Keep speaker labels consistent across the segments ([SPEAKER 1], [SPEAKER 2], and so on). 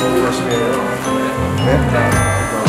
[SPEAKER 1] 열심히 해요. 네.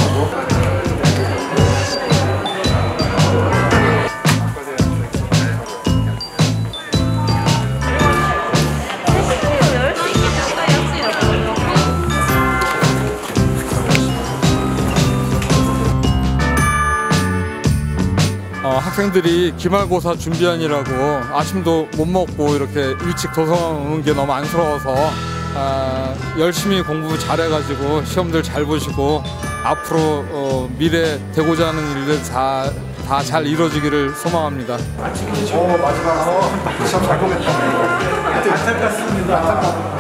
[SPEAKER 2] 학생들이 기말고사 준비하느라고 아침도 못 먹고 이렇게 일찍 도서관 오는 게 너무 안쓰러워서 열심히 공부 잘해가지고 시험들 잘 보시고 앞으로 미래 되고자 하는 일들 다 잘 이루어지기를 소망합니다.
[SPEAKER 1] 마지막 시험 잘 보겠다. 안타깝습니다.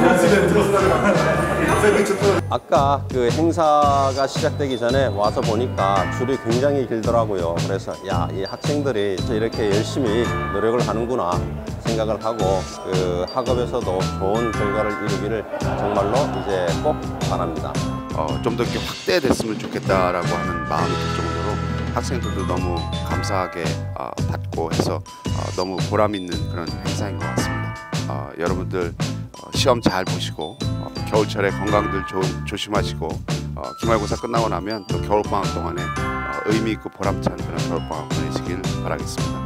[SPEAKER 3] 아까 그 행사가 시작되기 전에 와서 보니까 줄이 굉장히 길더라고요. 그래서 이 학생들이 이렇게 열심히 노력을 하는구나 생각을 하고 그 학업에서도 좋은 결과를 이루기를 정말로 이제 꼭 바랍니다.
[SPEAKER 4] 좀 더 이렇게 확대됐으면 좋겠다라고 하는 마음이 들 정도로 학생들도 너무 감사하게 받고 해서 너무 보람 있는 그런 행사인 것 같습니다. 여러분들 시험 잘 보시고 겨울철에 건강들 조심하시고 기말고사 끝나고 나면 또 겨울방학 동안에 의미 있고 보람찬 그런 겨울방학 보내시길 바라겠습니다.